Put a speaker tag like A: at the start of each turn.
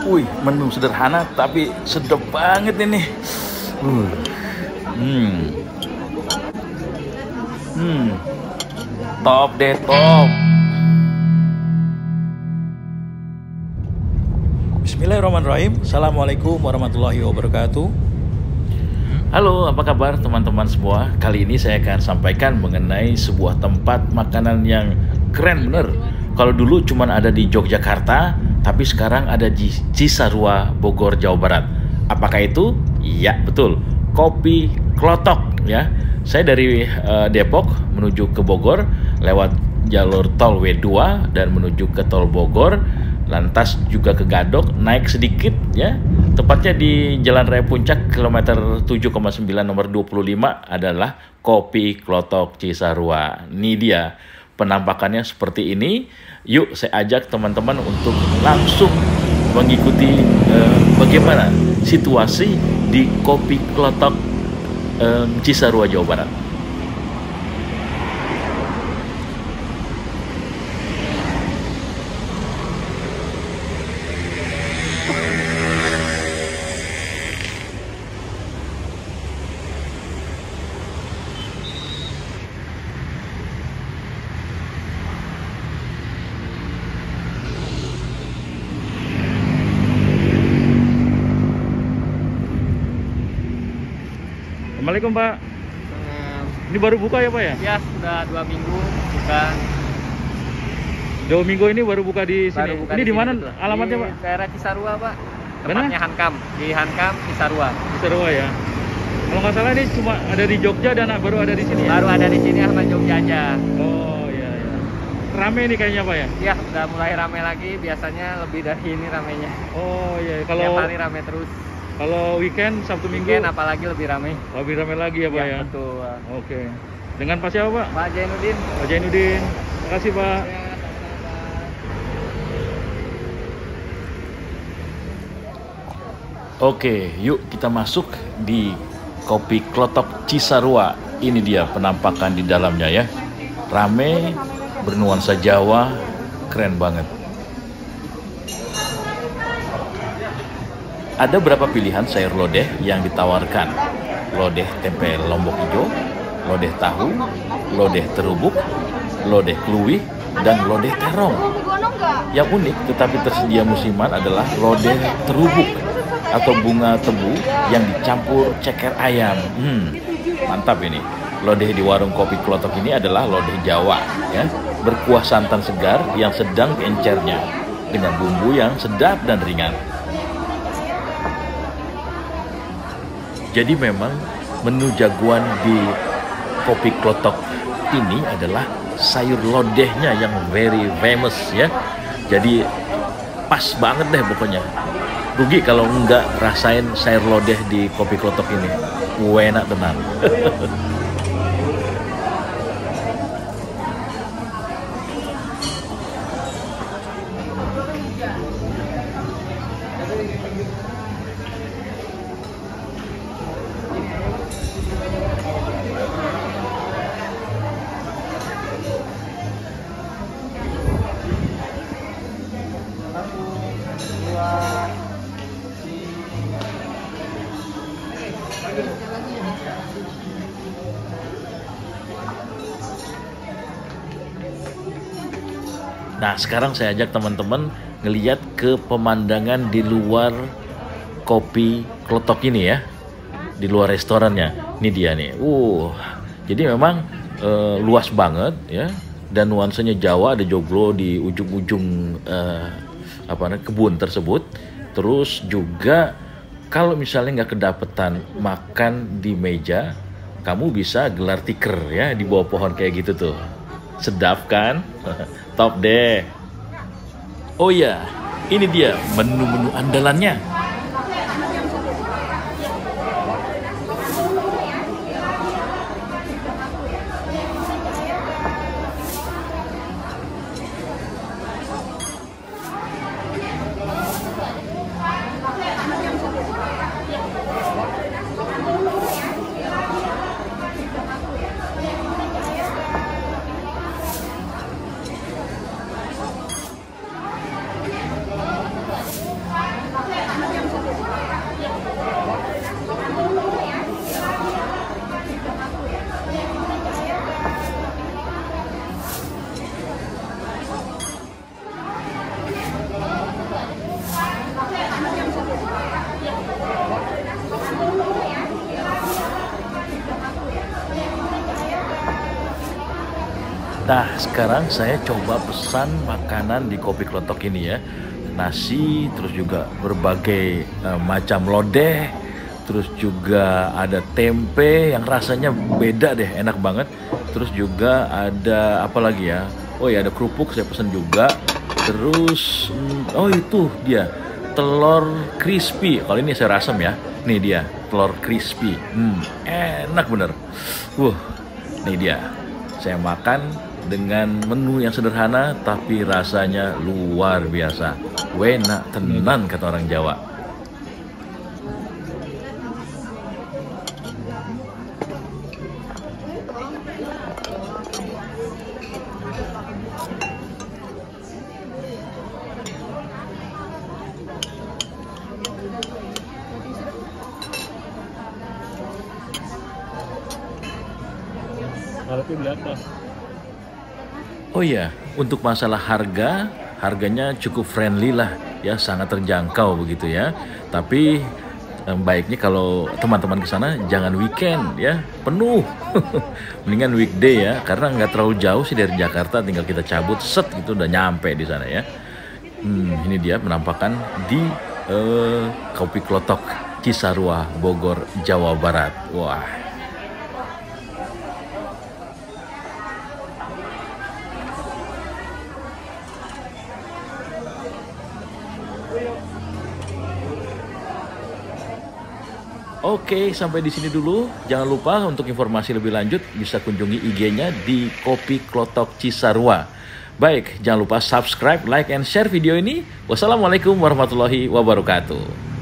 A: Wih, menu sederhana tapi sedap banget ini. Uh. Hmm. Hmm. Top deh, top. Bismillahirrahmanirrahim. Assalamualaikum warahmatullahi wabarakatuh. Halo, apa kabar teman-teman semua? Kali ini saya akan sampaikan mengenai sebuah tempat makanan yang keren bener. Kalau dulu cuma ada di Yogyakarta, tapi sekarang ada di Cisarua, Bogor, Jawa Barat. Apakah itu? Ya, betul. Kopi Klotok ya. Saya dari Depok menuju ke Bogor lewat jalur tol W2 dan menuju ke tol Bogor. Lantas juga ke Gadok, naik sedikit ya. Tepatnya di Jalan Raya Puncak kilometer 7,9 nomor 25 adalah Kopi Klotok Cisarua. Ini dia penampakannya seperti ini. Yuk saya ajak teman-teman untuk langsung mengikuti bagaimana situasi di Kopi Klotok Cisarua, Jawa Barat. Assalamualaikum Pak. Ini baru buka ya Pak ya?
B: Ya, sudah 2 minggu buka.
A: 2 minggu ini baru buka di sini.
B: Buka
A: ini di mana alamatnya
B: di
A: Pak?
B: Daerah Cisarua Pak.
A: Mana?
B: Tempatnya Hankam, di Hankam Cisarua.
A: Cisarua ya. Kalau nggak salah ini cuma ada di Jogja dan baru ada di sini ya?
B: Baru ada di sini sama Jogja aja.
A: Oh iya ya. Rame nih kayaknya Pak ya?
B: Ya, udah mulai rame lagi. Biasanya lebih dari ini ramenya.
A: Oh iya.
B: Tiap hari rame terus.
A: Kalau weekend, Sabtu Minggu?
B: Weekend apalagi lebih rame.
A: Lebih rame lagi ya Pak ya?
B: Betul.
A: Oke. Dengan Pak siapa Pak?
B: Pak Jainuddin.
A: Pak Jainuddin. Terima kasih Pak.
B: Ya,
A: Oke, yuk kita masuk di Kopi Klotok Cisarua. Ini dia penampakan di dalamnya ya. Rame, bernuansa Jawa, keren banget. Ada berapa pilihan sayur lodeh yang ditawarkan? Lodeh tempe lombok hijau, lodeh tahu, lodeh terubuk, lodeh kluwi, dan lodeh terong. Yang unik tetapi tersedia musiman adalah lodeh terubuk atau bunga tebu yang dicampur ceker ayam. Mantap ini. Lodeh di warung Kopi Klotok ini adalah lodeh Jawa ya, berkuah santan segar yang sedang encernya dengan bumbu yang sedap dan ringan. Jadi memang menu jagoan di Kopi Klotok ini adalah sayur lodehnya yang very famous ya. Jadi pas banget deh pokoknya. Rugi kalau nggak rasain sayur lodeh di Kopi Klotok ini. Enak tenang. Nah, sekarang saya ajak teman-teman ngeliat ke pemandangan di luar Kopi Klotok ini ya. Di luar restorannya. Ini dia nih. Jadi memang luas banget ya. Dan nuansanya Jawa, ada joglo di ujung-ujung kebun tersebut. Terus juga kalau misalnya nggak kedapetan makan di meja, kamu bisa gelar tikar ya di bawah pohon kayak gitu tuh. Sedap kan? Top deh. Oh iya, ini dia menu-menu andalannya. Nah, sekarang saya coba pesan makanan di Kopi Klotok ini ya. Nasi, terus juga berbagai macam lodeh, terus juga ada tempe yang rasanya beda deh, enak banget. Terus juga ada apa lagi ya? Oh ya, ada kerupuk saya pesan juga. Terus, oh itu dia, telur crispy. Kalau ini saya rasem ya. Nih dia, telur crispy. Enak bener. Nih dia. Saya makan dengan menu yang sederhana tapi rasanya luar biasa. Wena tenan kata orang Jawa. Oh iya, untuk masalah harganya cukup friendly lah ya, sangat terjangkau begitu ya. Tapi baiknya kalau teman-teman ke sana jangan weekend ya, penuh. Mendingan weekday ya, karena nggak terlalu jauh sih dari Jakarta, tinggal kita cabut set gitu udah nyampe di sana ya. Ini dia penampakan di Kopi Klotok Cisarua, Bogor, Jawa Barat. Wah. Oke, sampai di sini dulu. Jangan lupa untuk informasi lebih lanjut bisa kunjungi IG-nya di Kopi Klotok Cisarua. Baik, jangan lupa subscribe, like, and share video ini. Wassalamualaikum warahmatullahi wabarakatuh.